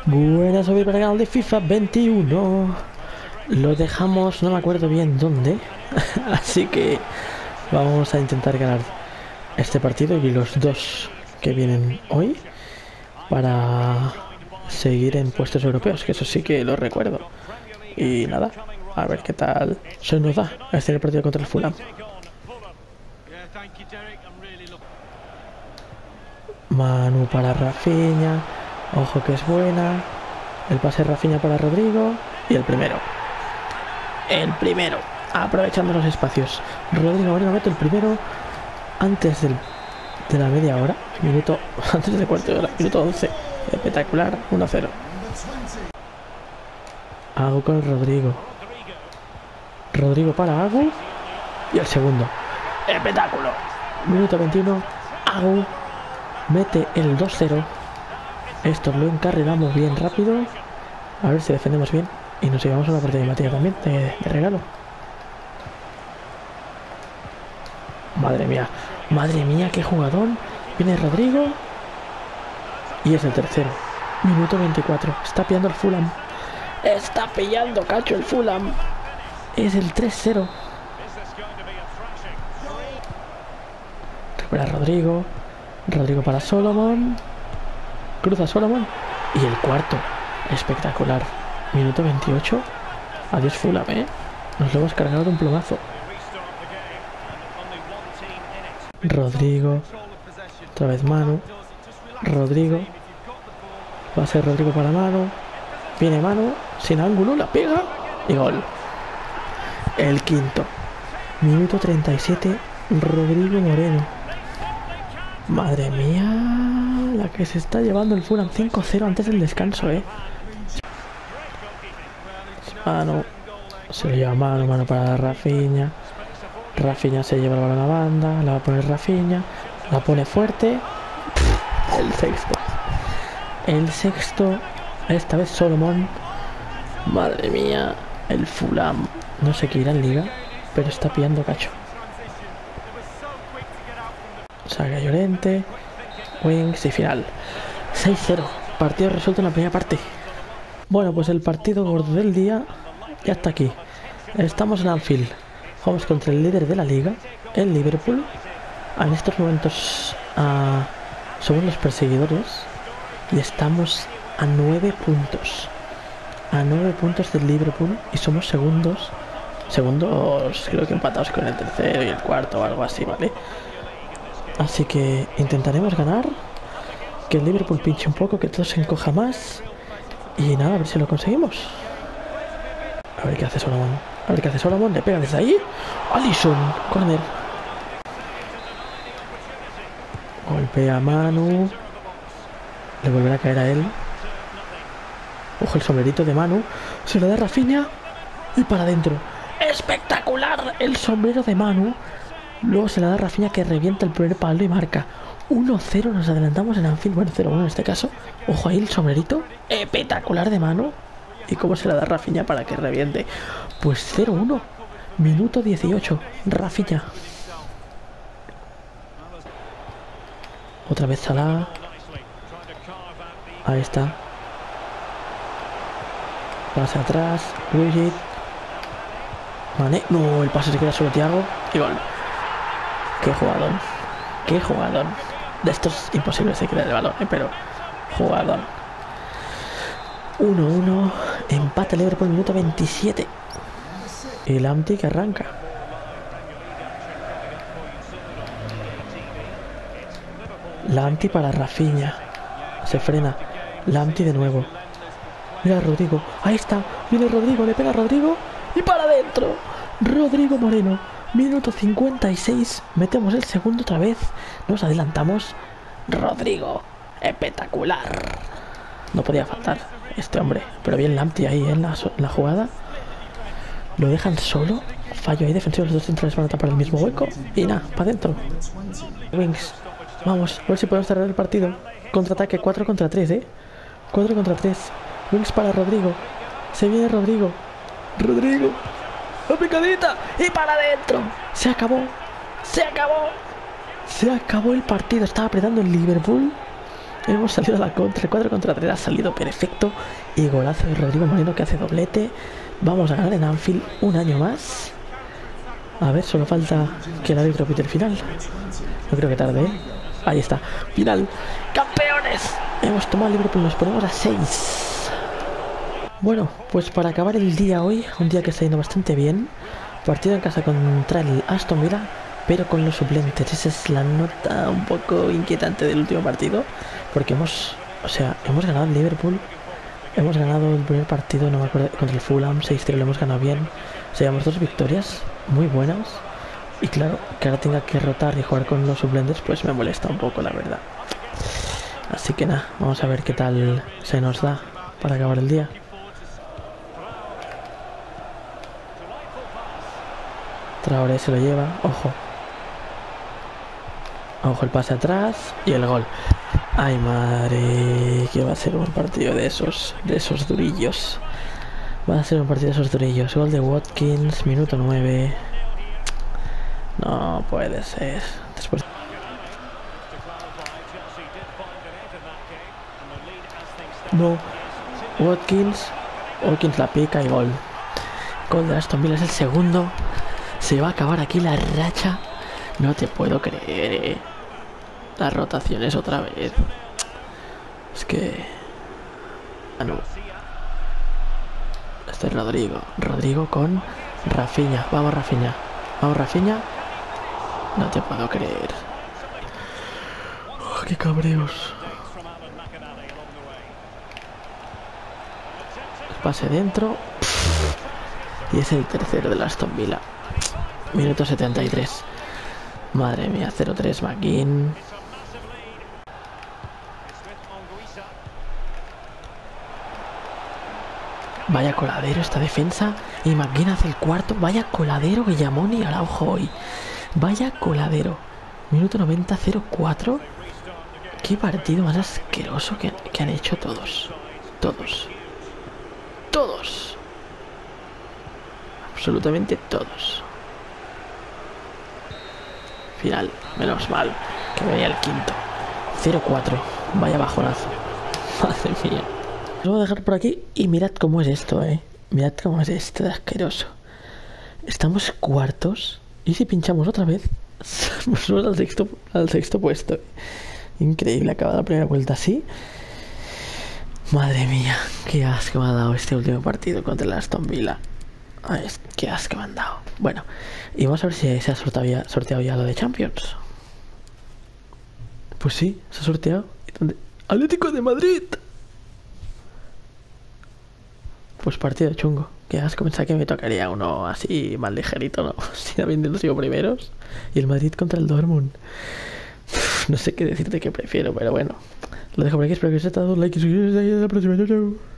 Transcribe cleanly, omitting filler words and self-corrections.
Buenas, soy para el canal de FIFA 21. Lo dejamos, no me acuerdo bien dónde. Así que vamos a intentar ganar este partido y los dos que vienen hoy para seguir en puestos europeos, que eso sí que lo recuerdo. Y nada, a ver qué tal se nos da este partido contra el Fulham. Manu para Rafinha. Ojo que es buena. El pase Rafinha para Rodrigo. Y el primero. Aprovechando los espacios. Rodrigo Moreno mete el primero antes de la media hora. Antes de cuarto de hora. Minuto 11. Espectacular. 1-0. Agu con Rodrigo. Rodrigo para Agu. Y el segundo. Espectáculo. Minuto 21. Agu mete el 2-0. Esto lo encarrilamos bien rápido. A ver si defendemos bien. Y nos llevamos a una partida de materia también, de regalo. Madre mía, qué jugadón. Viene Rodrigo. Y es el tercero. Minuto 24. Está pillando el Fulham. Está pillando, cacho, el Fulham. Es el 3-0. Recupera Rodrigo. Rodrigo para Solomon. Cruza Solomon. Y el cuarto. Espectacular. Minuto 28. Adiós Fulham, Nos lo hemos cargado de un plomazo. Rodrigo. Otra vez Manu. Rodrigo. Va a ser Rodrigo para Manu. Viene Manu. Sin ángulo. La pega. Y gol. El quinto. Minuto 37. Rodrigo Moreno. Madre mía. La que se está llevando el Fulham. 5-0 antes del descanso, Manu, se lo lleva Manu para Rafinha. Rafinha se lleva el balón a la banda. La va a poner Rafinha. La pone fuerte. El sexto. Esta vez Solomon. Madre mía. El Fulham. No sé qué irá en liga, pero está pillando cacho. Saga Llorente. Wings y final. 6-0. Partido resuelto en la primera parte. Bueno, pues el partido gordo del día ya está aquí. Estamos en Anfield. Jugamos contra el líder de la liga, el Liverpool. En estos momentos somos los perseguidores y estamos a 9 puntos. A 9 puntos del Liverpool y somos segundos. Segundos, creo que empatados con el tercero y el cuarto o algo así, ¿vale? Así que intentaremos ganar. Que el Liverpool pinche un poco, que todo se encoja más. Y nada, a ver si lo conseguimos. A ver qué hace Solomon. Le pega desde ahí. Alisson. Corner. Golpea a Manu. Le volverá a caer a él. Ojo el sombrerito de Manu. Se lo da Rafinha. Y para adentro. ¡Espectacular! El sombrero de Manu. Luego se la da Rafinha, que revienta el primer palo y marca 1-0. Nos adelantamos en Anfield. Bueno, 0-1 en este caso. Ojo ahí el sombrerito. Espectacular de Manu. Y cómo se la da Rafinha para que reviente. Pues 0-1. Minuto 18. Rafinha. Otra vez Salah. Ahí está. Pase atrás. Luigi. Vale. No, el pase se queda solo Thiago. Y gol. Qué jugador. Qué jugador. De estos imposibles de crear el balón, pero jugador. 1-1. Empate Liverpool, minuto 27. Y Lamptey que arranca. Lamptey para Rafinha. Se frena. Lamptey de nuevo. Mira a Rodrigo. Ahí está. Viene Rodrigo. Le pega a Rodrigo. Y para adentro. Rodrigo Moreno. Minuto 56. Metemos el segundo otra vez. Nos adelantamos. Rodrigo. Espectacular. No podía faltar este hombre. Pero bien Lamptey ahí en la jugada. Lo dejan solo. Fallo ahí defensivo. Los dos centrales van a tapar el mismo hueco. Y nada, para adentro. Wings. Vamos, a ver si podemos cerrar el partido. Contraataque 4 contra 3, 4 contra 3. Wings para Rodrigo. Se viene Rodrigo. Rodrigo. La picadita. Y para adentro. Se acabó. Se acabó. Se acabó el partido. Estaba apretando el Liverpool. Hemos salido a la contra, 4 contra 3 ha salido perfecto. Y golazo de Rodrigo Moreno que hace doblete. Vamos a ganar en Anfield un año más. A ver, solo falta que el árbitro pite el final. No creo que tarde, ¿eh? Ahí está, final. ¡Campeones! Hemos tomado el Liverpool, nos ponemos a 6. Bueno, pues para acabar el día hoy, un día que está yendo bastante bien. Partido en casa contra el Aston Villa, pero con los suplentes. Esa es la nota un poco inquietante del último partido, porque hemos ganado el Liverpool, hemos ganado el primer partido, no me acuerdo, contra el Fulham 6-0, lo hemos ganado bien. O sea, llevamos 2 victorias muy buenas. Y claro, que ahora tenga que rotar y jugar con los suplentes, pues me molesta un poco, la verdad. Así que nada, vamos a ver qué tal se nos da para acabar el día. Traoré se lo lleva, ojo. Ojo el pase atrás y el gol. Ay madre, que va a ser un partido de esos durillos. Va a ser un partido de esos durillos. Gol de Watkins, minuto 9. No puede ser. Después. No. Watkins la pica y gol. Gol de Aston Villa, es el segundo. Se va a acabar aquí la racha. No te puedo creer, Las rotaciones otra vez. Es que... Ah, no. Este es Rodrigo. Rodrigo con Rafinha. Vamos, Rafinha. Vamos, Rafinha. No te puedo creer. Oh, qué cabreos. Pase dentro. Y es el tercero de Aston Villa. Minuto 73. Madre mía, 0-3 McGinn. Vaya coladero esta defensa. Y McGinn hace el cuarto. Vaya coladero Guillamón y Araujo hoy. Vaya coladero. Minuto 90, 0-4. Qué partido más asqueroso que han hecho todos. Todos. Absolutamente todos. Final, menos mal que venía el quinto. 0-4. Vaya bajonazo. Madre mía. Os voy a dejar por aquí y mirad cómo es esto, Mirad cómo es esto de asqueroso. Estamos cuartos. Y si pinchamos otra vez, subimos al sexto puesto. Increíble, acaba la primera vuelta así. Madre mía, qué asco me ha dado este último partido contra el Aston Villa. Ay, qué asco me han dado. Bueno, y vamos a ver si se ha sorteado ya lo de Champions. Pues sí, se ha sorteado. ¡Atlético de Madrid! Pues partido chungo. Qué asco, pensaba que me tocaría uno así más ligerito, ¿no? Si habiendo sido primeros. Y el Madrid contra el Dortmund. No sé qué decirte que prefiero, pero bueno. Lo dejo por aquí, espero que os haya dado un like y suscribiros. Hasta la próxima, chao, chao.